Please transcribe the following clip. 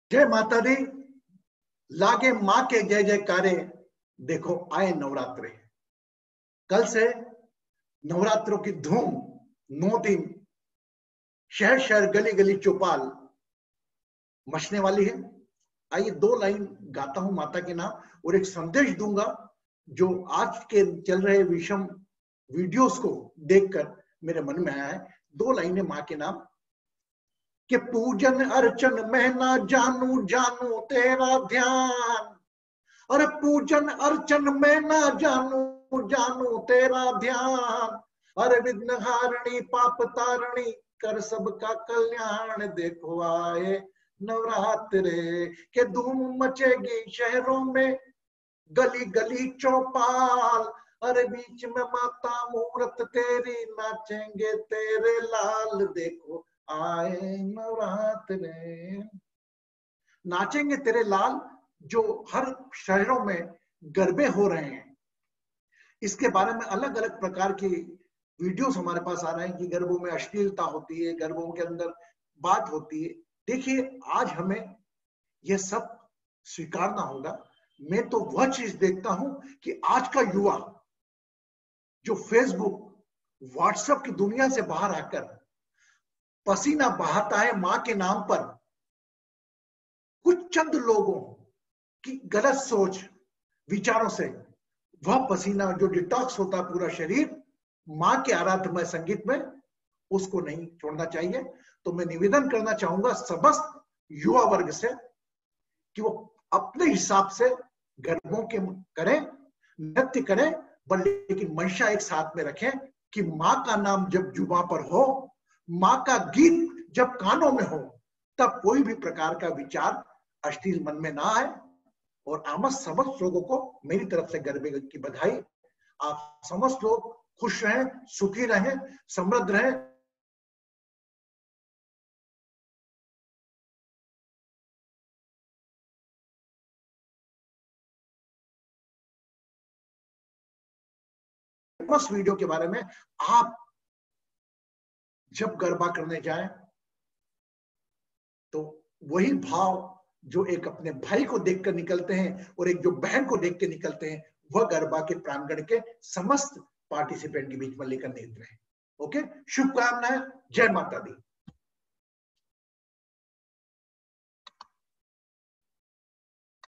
जय माता दी, लागे माँ के जय जयकारे। देखो आए नवरात्रे, कल से नवरात्रों की धूम 9 दिन शहर शहर गली गली चौपाल मचने वाली है। आइए 2 लाइन गाता हूं माता के नाम और एक संदेश दूंगा जो आज के चल रहे विषम वीडियोस को देखकर मेरे मन में आया है। 2 लाइनें माँ के नाम कि पूजन अर्चन में ना जानू जानू तेरा ध्यान, अरे पूजन अर्चन में ना जानू जानू तेरा ध्यान, अरे विघ्न हारिणी पाप तारिणी कर सबका कल्याण। देखो आए नवरात्रे के धूम मचेगी शहरों में गली गली चौपाल, अरे बीच में माता मूरत तेरी नाचेंगे तेरे लाल। देखो आए नवरात्रे, नाचेंगे तेरे लाल। जो हर शहरों में गरबे हो रहे हैं, इसके बारे में अलग अलग प्रकार की वीडियोस हमारे पास आ रहे हैं कि गरबों में अश्लीलता होती है, गरबों के अंदर बात होती है। देखिए आज हमें यह सब स्वीकारना होगा। मैं तो वह चीज देखता हूं कि आज का युवा जो फेसबुक व्हाट्सएप की दुनिया से बाहर आकर पसीना बहाता है मां के नाम पर, कुछ चंद लोगों की गलत सोच विचारों से वह पसीना जो डिटॉक्स होता है पूरा शरीर मां के आराधमय संगीत में, उसको नहीं छोड़ना चाहिए। तो मैं निवेदन करना चाहूंगा समस्त युवा वर्ग से कि वो अपने हिसाब से गरबों के करें, नृत्य करें, लेकिन मंशा एक साथ में रखें कि मां का नाम जब जुबां पर हो, मां का गीत जब कानों में हो, तब कोई भी प्रकार का विचार अश्लील मन में ना आए। और आमद समस्त लोगों को मेरी तरफ से गरबे की बधाई। आप समस्त लोग खुश रहें, सुखी रहें, समृद्ध रहें। उस वीडियो के बारे में, आप जब गरबा करने जाएं तो वही भाव जो एक अपने भाई को देखकर निकलते हैं और एक जो बहन को देख के निकलते हैं, वह गरबा के प्रांगण के समस्त पार्टिसिपेंट के बीच में लेकर निकल रहे हैं। ओके, शुभकामनाएं। जय माता दी।